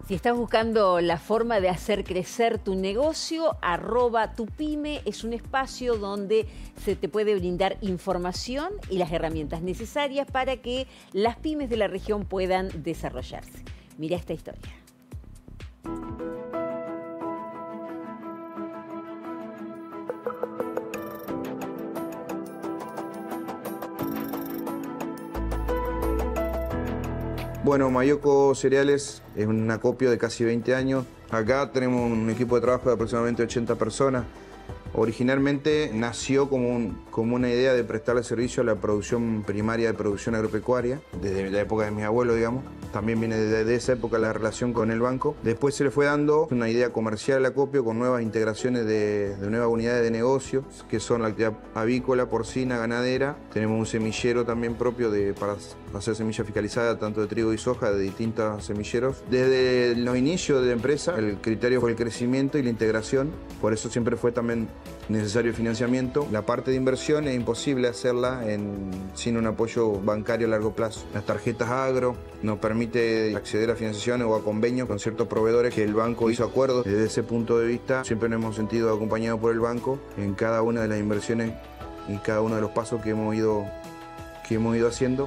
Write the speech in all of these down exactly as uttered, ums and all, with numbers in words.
Si estás buscando la forma de hacer crecer tu negocio, arroba tu pyme es un espacio donde se te puede brindar información y las herramientas necesarias para que las pymes de la región puedan desarrollarse. Mira esta historia. Bueno, Mayoko Cereales es un acopio de casi veinte años. Acá tenemos un equipo de trabajo de aproximadamente ochenta personas. Originalmente nació como, un, como una idea de prestarle servicio a la producción primaria de producción agropecuaria, desde la época de mis abuelos, digamos. También viene desde esa época la relación con el banco. Después se le fue dando una idea comercial al acopio con nuevas integraciones de, de nuevas unidades de negocio, que son la actividad avícola, porcina, ganadera. Tenemos un semillero también propio de, para hacer semilla fiscalizada, tanto de trigo y soja, de distintos semilleros. Desde los inicios de la empresa, el criterio fue el crecimiento y la integración. Por eso siempre fue también necesario financiamiento. La parte de inversión es imposible hacerla en, sin un apoyo bancario a largo plazo. Las tarjetas agro nos permite acceder a financiaciones o a convenios con ciertos proveedores que el banco hizo acuerdos. Desde ese punto de vista, siempre nos hemos sentido acompañados por el banco en cada una de las inversiones y cada uno de los pasos que hemos ido, que hemos ido haciendo.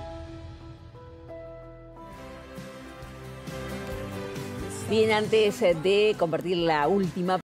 Bien, antes de compartir la última